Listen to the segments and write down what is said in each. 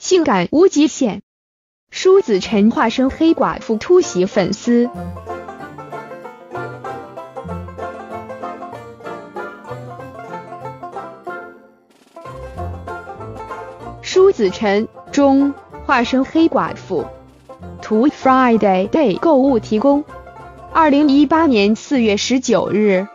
性感无极限，舒子晨化身黑寡妇突袭粉丝。舒子晨中化身黑寡妇，图 Friday Day 购物提供。2018年4月19日。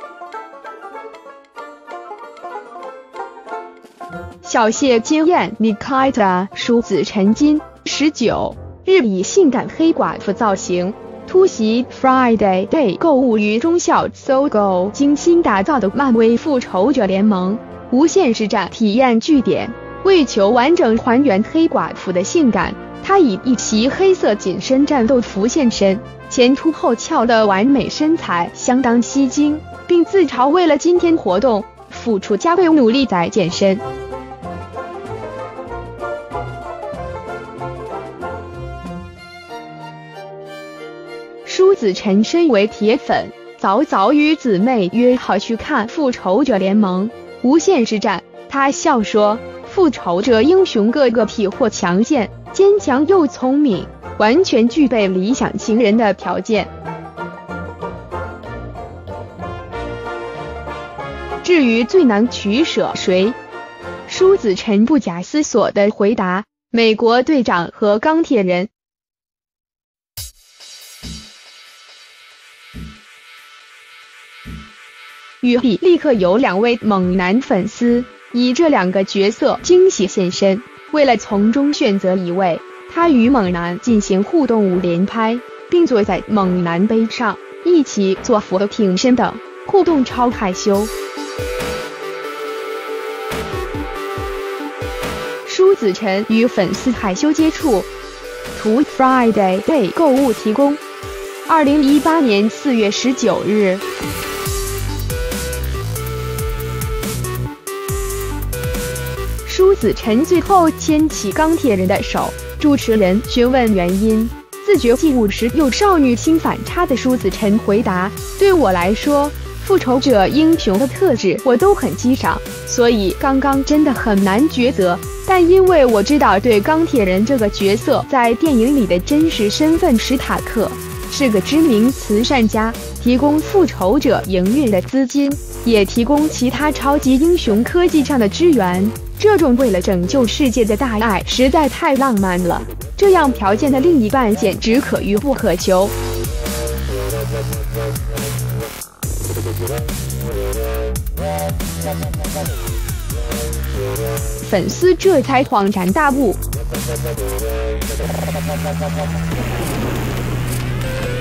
小谢惊艳你开的舒子晨今19日以性感黑寡妇造型突袭 Friday Day 购物于中校搜狗精心打造的漫威复仇者联盟无限实战体验据点。为求完整还原黑寡妇的性感，她以一袭黑色紧身战斗服现身，前凸后翘的完美身材相当吸睛，并自嘲为了今天活动付出加倍努力在健身。舒子晨身为铁粉，早与姊妹约好去看复仇者联盟无限实战。她笑说，复仇者英雄个个体魄强健，坚强又聪明，完全具备理想情人的条件。至于最难取舍谁，舒子晨不假思索地回答：美国队长和钢铁人。语里立刻有2位猛男粉丝以这2个角色惊喜现身，为了从中选择一位，他与猛男进行互动5连拍，并坐在猛男背上一起做俯卧挺身等，互动超害羞。舒子晨与粉丝害羞接触，图 Friday Day 购物提供。2018年4月19日。舒子晨最后牵起钢铁人的手，主持人询问原因，自觉既务实又少女心反差的舒子晨回答：对我来说，复仇者英雄的特质我都很欣赏，所以刚刚真的很难抉择。但因为我知道对钢铁人这个角色在电影里的真实身份，史塔克是个知名慈善家，提供复仇者营运的资金，也提供其他超级英雄科技上的支援。这种为了拯救世界的大爱实在太浪漫了，这样条件的另一半简直可遇不可求。粉丝这才恍然大悟。